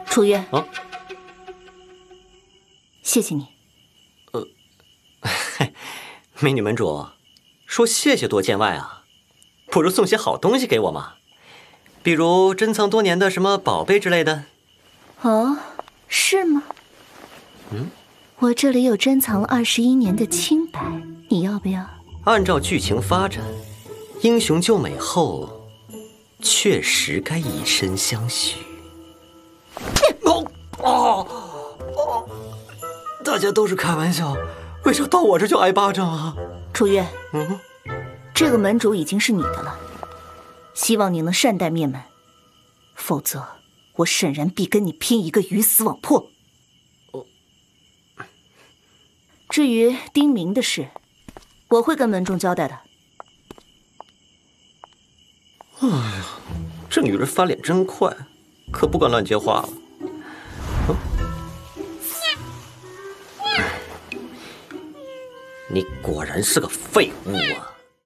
楚月， 啊， 谢谢你。 美女门主，说谢谢多见外啊，不如送些好东西给我嘛，比如珍藏多年的什么宝贝之类的。 哦，是吗？我这里有珍藏了21年的清白，你要不要？ 按照剧情发展，英雄救美后，确实该以身相许。大家都是开玩笑，为啥到我这就挨巴掌啊？ 楚月，这个门主已经是你的了，希望你能善待灭门，否则我沈然必跟你拼一个鱼死网破。至于丁明的事，我会跟门中交代的。 哎呀，这女人翻脸真快，可不敢乱接话了。你果然是个废物啊！